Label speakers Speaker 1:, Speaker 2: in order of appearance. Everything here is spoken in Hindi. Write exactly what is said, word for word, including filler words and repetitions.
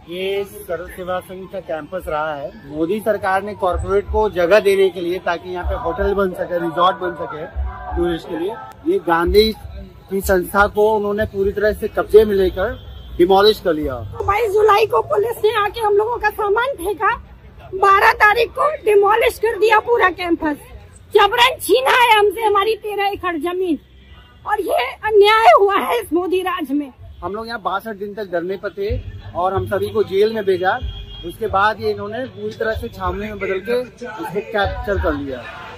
Speaker 1: ये सर्व सेवा संघ का कैंपस रहा है। मोदी सरकार ने कॉर्पोरेट को जगह देने के लिए, ताकि यहाँ पे होटल बन सके, रिजॉर्ट बन सके टूरिस्ट के लिए, ये गांधी की संस्था को उन्होंने पूरी तरह से कब्जे में लेकर डिमोलिश कर लिया।
Speaker 2: बाईस जुलाई को पुलिस ने आके हम लोगों का सामान फेंका, बारह तारीख को डिमोलिश कर दिया पूरा कैंपस, जबरन छीना है हमसे हमारी तेरह एकड़ जमीन, और ये अन्याय हुआ है इस मोदी राज में।
Speaker 1: हम लोग यहाँ बासठ दिन तक धरने पर थे और हम सभी को जेल में भेजा। उसके बाद ये इन्होंने पूरी तरह से छावनी में बदल के इसको कैप्चर कर लिया।